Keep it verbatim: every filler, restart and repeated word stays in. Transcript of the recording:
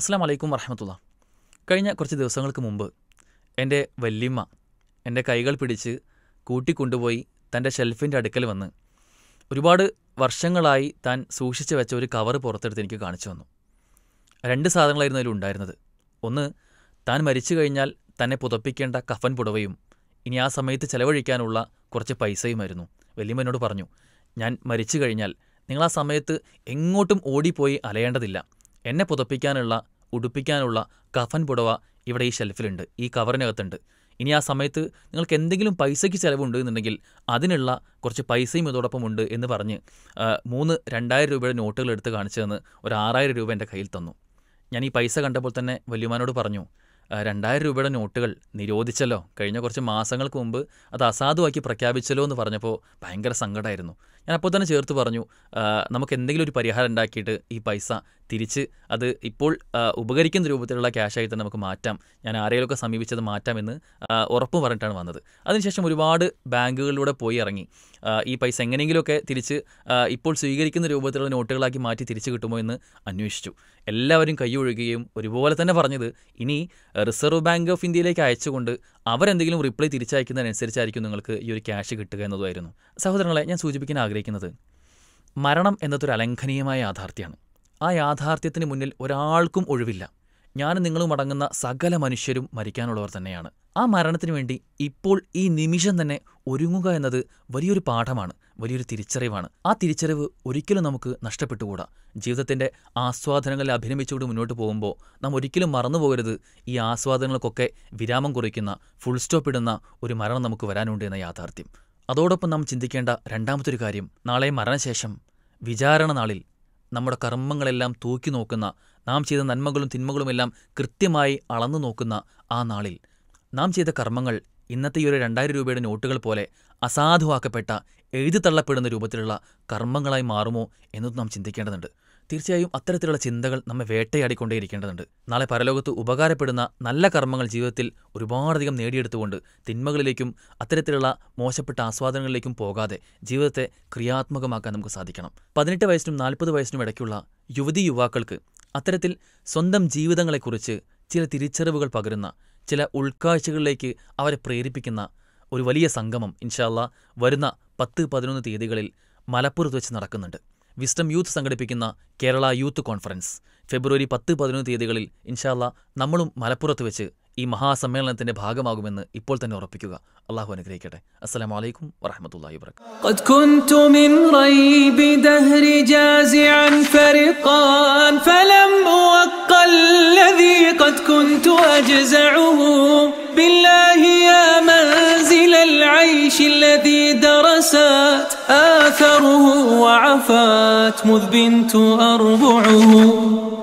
അസ്സലാമു അലൈക്കും വറഹ്മത്തുള്ളാഹി. കഴിഞ്ഞ കുറച്ച് ദിവസങ്ങൾക്ക് മുമ്പ് എൻ്റെ വല്യമ്മ എൻ്റെ കൈകൾ പിടിച്ച് കൂട്ടിക്കൊണ്ടുപോയി തൻ്റെ ഷെൽഫിൻ്റെ അടുക്കൽ വന്ന് ഒരുപാട് വർഷങ്ങളായി താൻ സൂക്ഷിച്ചു വെച്ച ഒരു കവർ പുറത്തെടുത്ത് എനിക്ക് കാണിച്ചു തന്നു. രണ്ട് സാധനങ്ങളായിരുന്നു അതിലുണ്ടായിരുന്നത്. ഒന്ന്, താൻ മരിച്ചു കഴിഞ്ഞാൽ തന്നെ പുതപ്പിക്കേണ്ട കഫൻ പുടവയും ഇനി ആ സമയത്ത് ചെലവഴിക്കാനുള്ള കുറച്ച് പൈസയുമായിരുന്നു. വല്യമ്മ എന്നോട് പറഞ്ഞു, ഞാൻ മരിച്ചു കഴിഞ്ഞാൽ നിങ്ങൾ ആ സമയത്ത് എങ്ങോട്ടും ഓടിപ്പോയി അലയേണ്ടതില്ല. എന്നെ പുതപ്പിക്കാനുള്ള ഉടുപ്പിക്കാനുള്ള കഫൻ പുടവ ഇവിടെ ഈ ഷെൽഫിലുണ്ട്, ഈ കവറിനകത്തുണ്ട്. ഇനി ആ സമയത്ത് നിങ്ങൾക്ക് എന്തെങ്കിലും പൈസയ്ക്ക് ചിലവുണ്ട് എന്നുണ്ടെങ്കിൽ അതിനുള്ള കുറച്ച് പൈസയും ഇതോടൊപ്പം ഉണ്ട് എന്ന് പറഞ്ഞ് മൂന്ന് രണ്ടായിരം രൂപയുടെ നോട്ടുകൾ എടുത്ത് കാണിച്ചു തന്ന് ഒരു ആറായിരം രൂപ എൻ്റെ കയ്യിൽ തന്നു. ഞാൻ ഈ പൈസ കണ്ടപ്പോൾ തന്നെ വല്യമാനോട് പറഞ്ഞു, രണ്ടായിരം രൂപയുടെ നോട്ടുകൾ നിരോധിച്ചല്ലോ, കഴിഞ്ഞ കുറച്ച് മാസങ്ങൾക്ക് മുമ്പ് അത് അസാധുവാക്കി പ്രഖ്യാപിച്ചല്ലോ എന്ന് പറഞ്ഞപ്പോൾ ഭയങ്കര സങ്കടമായിരുന്നു. ഞാൻ അപ്പോൾ തന്നെ ചേർത്ത് പറഞ്ഞു, നമുക്ക് എന്തെങ്കിലും ഒരു പരിഹാരം ഉണ്ടാക്കിയിട്ട് ഈ പൈസ തിരിച്ച് അത് ഇപ്പോൾ ഉപകരിക്കുന്ന രൂപത്തിലുള്ള ക്യാഷായി തന്നെ നമുക്ക് മാറ്റാം, ഞാൻ ആരെങ്കിലുമൊക്കെ സമീപിച്ചത് മാറ്റാമെന്ന് ഉറപ്പ് പറഞ്ഞിട്ടാണ് വന്നത്. അതിനുശേഷം ഒരുപാട് ബാങ്കുകളിലൂടെ പോയി ഇറങ്ങി ഈ പൈസ എങ്ങനെയെങ്കിലുമൊക്കെ തിരിച്ച് ഇപ്പോൾ സ്വീകരിക്കുന്ന രൂപത്തിലുള്ള നോട്ടുകളാക്കി മാറ്റി തിരിച്ചു കിട്ടുമോ എന്ന് അന്വേഷിച്ചു. എല്ലാവരും കൈയൊഴുകുകയും ഒരുപോലെ തന്നെ പറഞ്ഞത് ഇനി റിസർവ് ബാങ്ക് ഓഫ് ഇന്ത്യയിലേക്ക് അയച്ചുകൊണ്ട് അവരെന്തെങ്കിലും റിപ്ലൈ തിരിച്ചയക്കുന്നതിനനുസരിച്ചായിരിക്കും നിങ്ങൾക്ക് ഈ ഒരു ക്യാഷ് കിട്ടുക എന്നതുമായിരുന്നു. സഹോദരങ്ങളെ, ഞാൻ സൂചിപ്പിക്കാൻ ആഗ്രഹിക്കുന്നത് മരണം എന്നതൊരു അലംഘനീയമായ യാഥാർത്ഥ്യമാണ്. ആ യാഥാർത്ഥ്യത്തിന് മുന്നിൽ ഒരാൾക്കും ഒഴിവില്ല. ഞാനും നിങ്ങളും അടങ്ങുന്ന സകല മനുഷ്യരും മരിക്കാനുള്ളവർ തന്നെയാണ്. ആ മരണത്തിന് വേണ്ടി ഇപ്പോൾ ഈ നിമിഷം തന്നെ ഒരുങ്ങുക എന്നത് വലിയൊരു പാഠമാണ്, വലിയൊരു തിരിച്ചറിവാണ്. ആ തിരിച്ചറിവ് ഒരിക്കലും നമുക്ക് നഷ്ടപ്പെട്ടുകൂടാ. ജീവിതത്തിൻ്റെ ആസ്വാദനങ്ങളിൽ അഭിനമിച്ചുകൊണ്ട് മുന്നോട്ട് പോകുമ്പോൾ നാം ഒരിക്കലും മറന്നുപോകരുത്, ഈ ആസ്വാദനങ്ങൾക്കൊക്കെ വിരാമം കുറിക്കുന്ന, ഫുൾ സ്റ്റോപ്പ് ഇടുന്ന ഒരു മരണം നമുക്ക് വരാനുണ്ട് എന്ന യാഥാർത്ഥ്യം. അതോടൊപ്പം നാം ചിന്തിക്കേണ്ട രണ്ടാമത്തൊരു കാര്യം, നാളെ മരണശേഷം വിചാരണ നാളിൽ നമ്മുടെ കർമ്മങ്ങളെല്ലാം തൂക്കി നോക്കുന്ന, നാം ചെയ്ത നന്മകളും തിന്മകളുമെല്ലാം കൃത്യമായി അളന്നു നോക്കുന്ന ആ നാളിൽ നാം ചെയ്ത കർമ്മങ്ങൾ ഇന്നത്തെ ഈ ഒരു രണ്ടായിരം രൂപയുടെ നോട്ടുകൾ പോലെ അസാധുവാക്കപ്പെട്ട, എഴുതി തള്ളപ്പെടുന്ന രൂപത്തിലുള്ള കർമ്മങ്ങളായി മാറുമോ എന്നതും നാം ചിന്തിക്കേണ്ടതുണ്ട്. തീർച്ചയായും അത്തരത്തിലുള്ള ചിന്തകൾ നമ്മെ വേട്ടയാടിക്കൊണ്ടേയിരിക്കേണ്ടതുണ്ട്. നാളെ പരലോകത്ത് ഉപകാരപ്പെടുന്ന നല്ല കർമ്മങ്ങൾ ജീവിതത്തിൽ ഒരുപാടധികം നേടിയെടുത്തുകൊണ്ട് തിന്മകളിലേക്കും അത്തരത്തിലുള്ള മോശപ്പെട്ട ആസ്വാദനങ്ങളിലേക്കും പോകാതെ ജീവിതത്തെ ക്രിയാത്മകമാക്കാൻ നമുക്ക് സാധിക്കണം. പതിനെട്ട് വയസ്സിനും നാൽപ്പത് വയസ്സിനും ഇടയ്ക്കുള്ള യുവതി യുവാക്കൾക്ക് അത്തരത്തിൽ സ്വന്തം ജീവിതങ്ങളെക്കുറിച്ച് ചില തിരിച്ചറിവുകൾ പകരുന്ന, ചില ഉൾക്കാഴ്ചകളിലേക്ക് അവരെ പ്രേരിപ്പിക്കുന്ന ഒരു വലിയ സംഗമം ഇൻഷാ അല്ലാഹ് വരുന്ന പത്ത് പതിനൊന്ന് തീയതികളിൽ മലപ്പുറത്ത് വെച്ച് നടക്കുന്നുണ്ട്. വിസ്ഡം യൂത്ത് സംഘടിപ്പിക്കുന്ന കേരള യൂത്ത് കോൺഫറൻസ് ഫെബ്രുവരി പത്ത് പതിനൊന്ന് തീയതികളിൽ ഇൻഷാ അല്ലാഹ് നമ്മളും മലപ്പുറത്ത് വെച്ച് ഈ മഹാസമ്മേളനത്തിന്റെ ഭാഗമാകുമെന്ന് ഇപ്പോൾ തന്നെ ഉറപ്പിക്കുക. അള്ളാഹു അനുഗ്രഹിക്കട്ടെ. അസ്സലാമു അലൈക്കും വറഹ്മത്തുള്ളാഹി വബറകാതുഹു. ഖദ് കുൻതു മിൻ റൈബി ദഹ്രി ജാസിഅൻ ഫരിഖാൻ ഫലം ഉവഖൽ ലദി ഖദ് കുൻതു അജ്സഉഹു ബില്ലാഹി യാ മൻസിൽ العيش الذي درست آثره وعفات مذ بنت أربعه